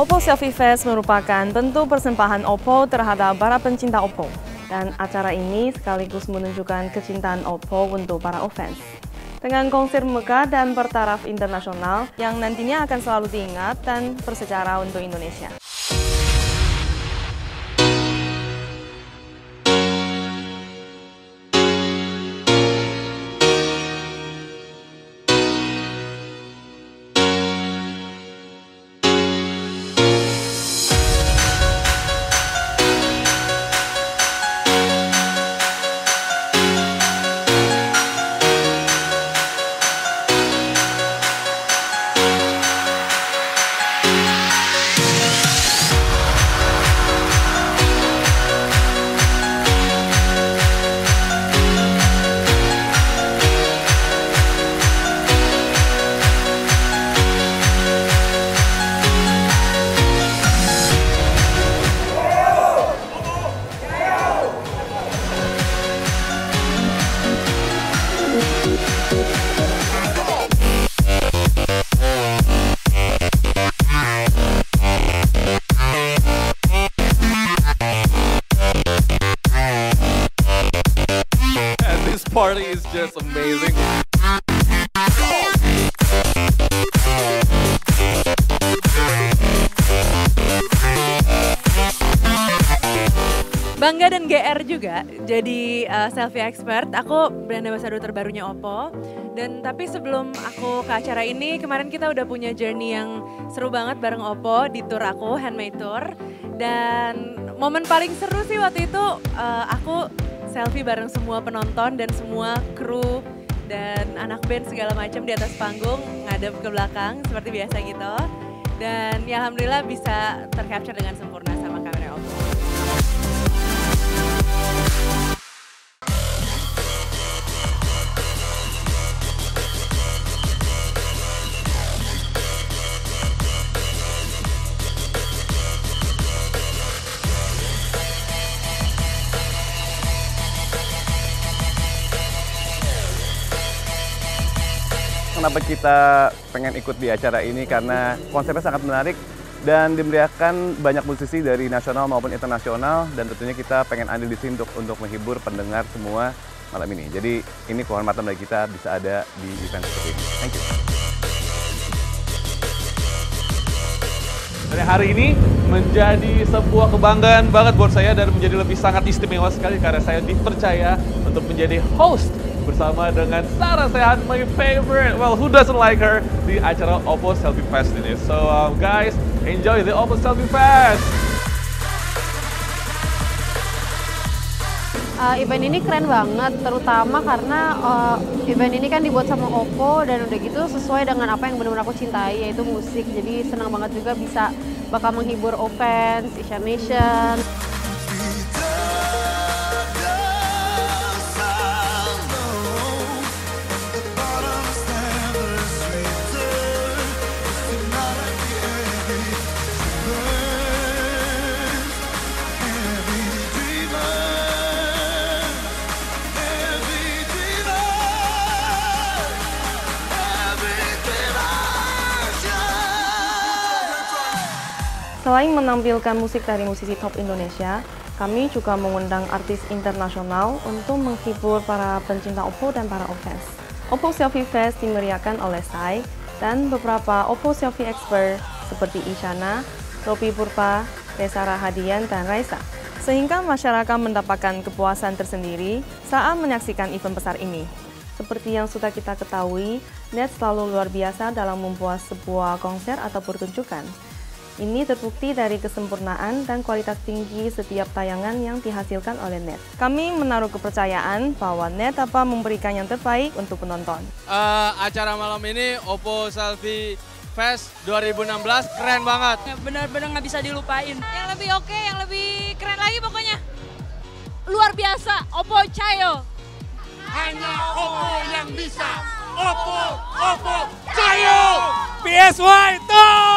Oppo Selfie Fest merupakan bentuk persembahan Oppo terhadap para pencinta Oppo. Dan acara ini sekaligus menunjukkan kecintaan Oppo untuk para fans. Dengan konser megah dan bertaraf internasional yang nantinya akan selalu diingat dan bersejarah untuk Indonesia. This party is just amazing. Bangga dan GR juga jadi selfie expert. Aku brand ambassador terbarunya Oppo. Dan tapi sebelum aku ke acara ini, kemarin kita udah punya journey yang seru banget bareng Oppo di tour aku, Handmade Tour. Dan momen paling seru sih waktu itu aku selfie bareng semua penonton dan semua kru dan anak band segala macam di atas panggung, ngadep ke belakang seperti biasa gitu. Dan ya alhamdulillah bisa tercapture dengan sempurna sama kamera Oppo. Kenapa kita pengen ikut di acara ini? Karena konsepnya sangat menarik dan dimeriahkan banyak musisi dari nasional maupun internasional, dan tentunya kita pengen andil di sini untuk menghibur pendengar semua malam ini. Jadi ini kehormatan bagi kita bisa ada di event seperti ini. Thank you. Dan hari ini menjadi sebuah kebanggaan banget buat saya dan menjadi lebih sangat istimewa sekali karena saya dipercaya untuk menjadi host bersama dengan Sarah Sechan, my favorite, well, who doesn't like her, di acara Oppo Selfie Fest ini. So guys, enjoy the Oppo Selfie Fest! Event ini keren banget, terutama karena event ini kan dibuat sama Oppo dan udah gitu sesuai dengan apa yang benar-benar aku cintai, yaitu musik. Jadi senang banget juga bisa bakal menghibur fans, Asian Nation. Selain menampilkan musik dari musisi top Indonesia, kami juga mengundang artis internasional untuk menghibur para pencinta Oppo dan para fans. Oppo Selfie Fest dimeriahkan oleh Sai dan beberapa Oppo Selfie expert seperti Isyana, Robi Purpa, Reza Rahadian, dan Raisa. Sehingga masyarakat mendapatkan kepuasan tersendiri saat menyaksikan event besar ini. Seperti yang sudah kita ketahui, NET selalu luar biasa dalam membuat sebuah konser atau pertunjukan. Ini terbukti dari kesempurnaan dan kualitas tinggi setiap tayangan yang dihasilkan oleh NET. Kami menaruh kepercayaan bahwa NET dapat memberikan yang terbaik untuk penonton. Acara malam ini Oppo Selfie Fest 2016 keren banget. Benar-benar nggak bisa dilupain. Yang lebih oke, yang lebih keren lagi pokoknya. Luar biasa, Oppo Cayo. Hanya Oppo yang bisa. Oppo Cayo. PSY,